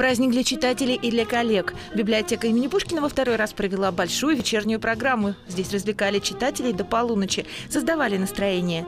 Праздник для читателей и для коллег. Библиотека имени Пушкина во второй раз провела большую вечернюю программу. Здесь развлекали читателей до полуночи, создавали настроение.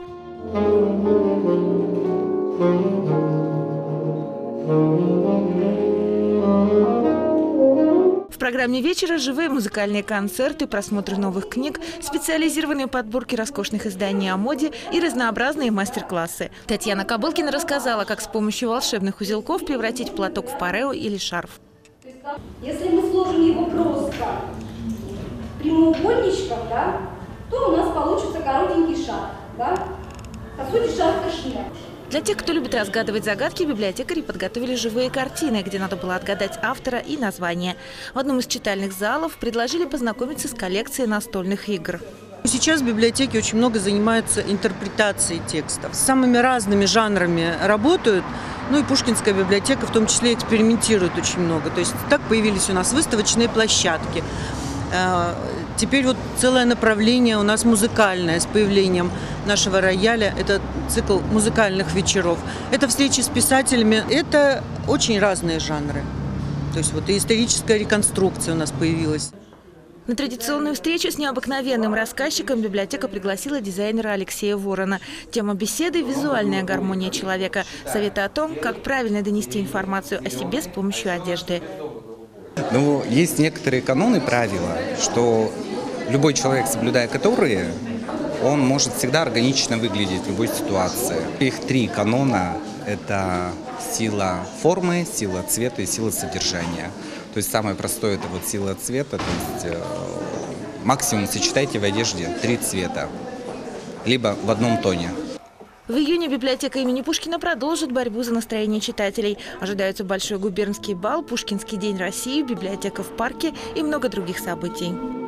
В программе вечера живые музыкальные концерты, просмотры новых книг, специализированные подборки роскошных изданий о моде и разнообразные мастер-классы. Татьяна Кобылкина рассказала, как с помощью волшебных узелков превратить платок в парео или шарф. Если мы сложим его просто прямоугольничком, да, то у нас получится коротенький шарф. Да? По сути, шарф-кашмир. Для тех, кто любит разгадывать загадки, библиотекари подготовили живые картины, где надо было отгадать автора и название. В одном из читальных залов предложили познакомиться с коллекцией настольных игр. Сейчас в библиотеке очень много занимаются интерпретацией текстов. С самыми разными жанрами работают. Ну и Пушкинская библиотека в том числе экспериментирует очень много. То есть так появились у нас выставочные площадки. Теперь вот целое направление у нас музыкальное с появлением нашего рояля. Это цикл музыкальных вечеров. Это встречи с писателями. Это очень разные жанры. То есть вот и историческая реконструкция у нас появилась. На традиционную встречу с необыкновенным рассказчиком библиотека пригласила дизайнера Алексея Ворона. Тема беседы – визуальная гармония человека. Советы о том, как правильно донести информацию о себе с помощью одежды. Но есть некоторые каноны, правила, что любой человек, соблюдая которые, он может всегда органично выглядеть в любой ситуации. Их три канона – это сила формы, сила цвета и сила содержания. То есть самое простое – это вот сила цвета, то есть максимум сочетайте в одежде 3 цвета, либо в одном тоне. В июне библиотека имени Пушкина продолжит борьбу за настроение читателей. Ожидаются большой губернский бал, Пушкинский день России, библиотека в парке и много других событий.